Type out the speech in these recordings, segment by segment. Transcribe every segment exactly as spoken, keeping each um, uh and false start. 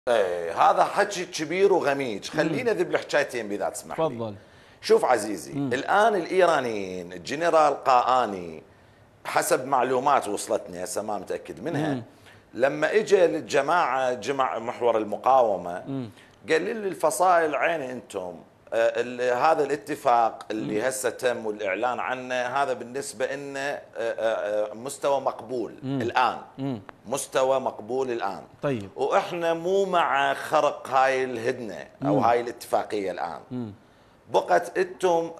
ايه هذا حكي كبير وغميج، خلينا ذب الحكايتين بذا تسمح لي. تفضل. شوف عزيزي، مم. الان الايرانيين الجنرال قاآني حسب معلومات وصلتني هسه ما متاكد منها، مم. لما اجى للجماعه جمع محور المقاومه، مم. قال لي الفصائل عيني انتم آه هذا الاتفاق اللي هسه تم والاعلان عنه هذا بالنسبه لنا آه آه مستوى مقبول. مم. الان مم. مستوى مقبول الان. طيب. واحنا مو مع خرق هاي الهدنه او مم. هاي الاتفاقيه الان. مم. بقت انتم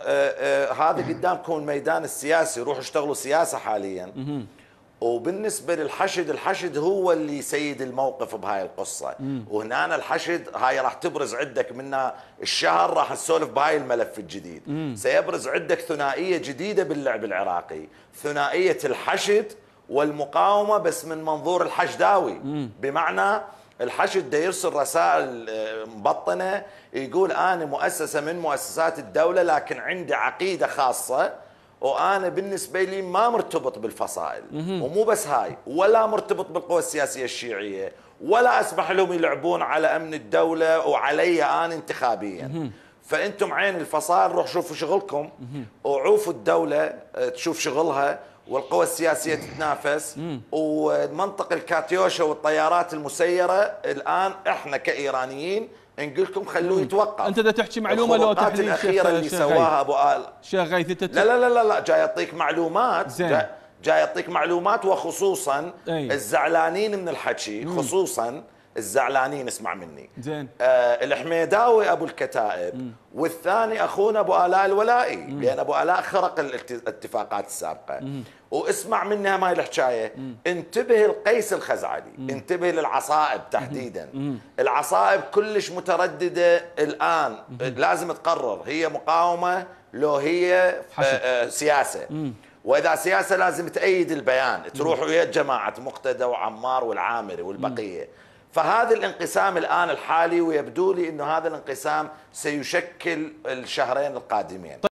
هذا قدامكم الميدان السياسي، روحوا اشتغلوا سياسه حاليا. مم. وبالنسبه للحشد، الحشد هو اللي سيد الموقف بهاي القصه. مم. وهنا الحشد هاي راح تبرز عندك منا الشهر، راح نسولف بهاي الملف الجديد. مم. سيبرز عندك ثنائيه جديده باللعب العراقي، ثنائيه الحشد والمقاومه بس من منظور الحشداوي. مم. بمعنى الحشد دا يرسل رسائل مبطنه يقول انا مؤسسه من مؤسسات الدوله لكن عندي عقيده خاصه، وانا بالنسبه لي ما مرتبط بالفصائل. مم. ومو بس هاي، ولا مرتبط بالقوى السياسيه الشيعيه، ولا اسمح لهم يلعبون على امن الدوله وعلي انا انتخابيا. مم. فانتم عين الفصائل روح شوفوا شغلكم. مم. وعوفوا الدوله تشوف شغلها والقوى السياسيه تتنافس. مم. ومنطق الكاتيوشا والطيارات المسيره الان احنا كايرانيين نقول لكم خلوه يتوقف. انت دا تحكي معلومه لو تحليل الاخيره اللي سواها ابو آل شيخ غيث انت لا لا لا لا جاي يعطيك معلومات، جاي, جاي يعطيك معلومات، وخصوصا أي. الزعلانين من الحكي. مم. خصوصا الزعلانين اسمع مني. زين. آه الحميداوي ابو الكتائب. مم. والثاني اخونا ابو الاء الولائي. مم. لان ابو الاء خرق الاتفاقات السابقه. مم. واسمع منها ماي الحكايه. مم. انتبه القيس الخزعلي. مم. انتبه للعصائب تحديدا. مم. العصائب كلش متردده الان. مم. لازم تقرر هي مقاومه لو هي آه سياسه. مم. واذا سياسه لازم تأيد البيان، تروح ويا جماعه مقتدى وعمار والعامري والبقيه. فهذا الانقسام الآن الحالي، ويبدو لي أنه هذا الانقسام سيشكل الشهرين القادمين.